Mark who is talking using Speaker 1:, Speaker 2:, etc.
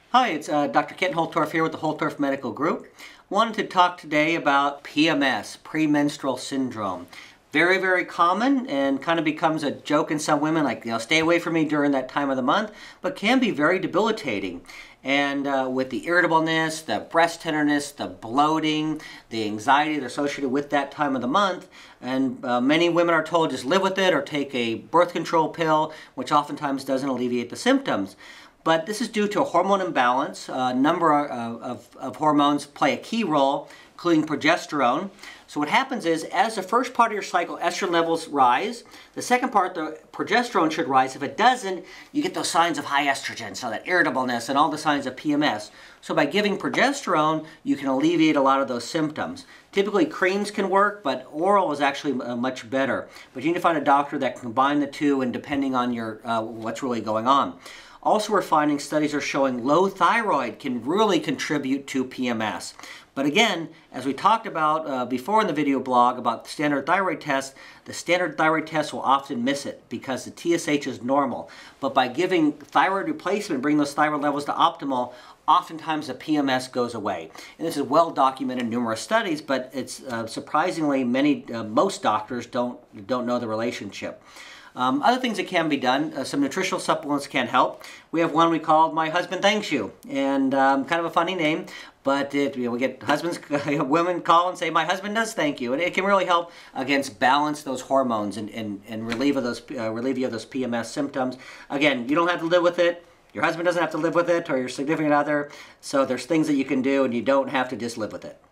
Speaker 1: Hi, it's Dr. Kent Holtorf here with the Holtorf Medical Group. Wanted to talk today about PMS, premenstrual syndrome. Very, very common and kind of becomes a joke in some women, like, stay away from me during that time of the month, but can be very debilitating. And with the irritableness, the breast tenderness, the bloating, the anxiety that are associated with that time of the month, and many women are told just live with it or take a birth control pill, which oftentimes doesn't alleviate the symptoms. But this is due to a hormone imbalance. A number of hormones play a key role, including progesterone. So what happens is, as the first part of your cycle, estrogen levels rise. The second part, the progesterone should rise. If it doesn't, you get those signs of high estrogen, so that irritableness and all the signs of PMS. So by giving progesterone, you can alleviate a lot of those symptoms. Typically, creams can work, but oral is actually much better. But you need to find a doctor that can combine the two, and depending on your what's really going on. Also, we're finding studies are showing low thyroid can really contribute to PMS. But again, as we talked about before in the video blog about the standard thyroid test, the standard thyroid test will often miss it because the TSH is normal. But by giving thyroid replacement, bring those thyroid levels to optimal, oftentimes the PMS goes away. And this is well documented in numerous studies, but it's surprisingly most doctors don't know the relationship. Other things that can be done, some nutritional supplements can help. We have one we call My Husband Thanks You, and kind of a funny name, but we get husbands, women call and say, my husband does thank you, and it can really help against balance those hormones and relieve you of those PMS symptoms. Again, you don't have to live with it. Your husband doesn't have to live with it, or your significant other, so there's things that you can do, and you don't have to just live with it.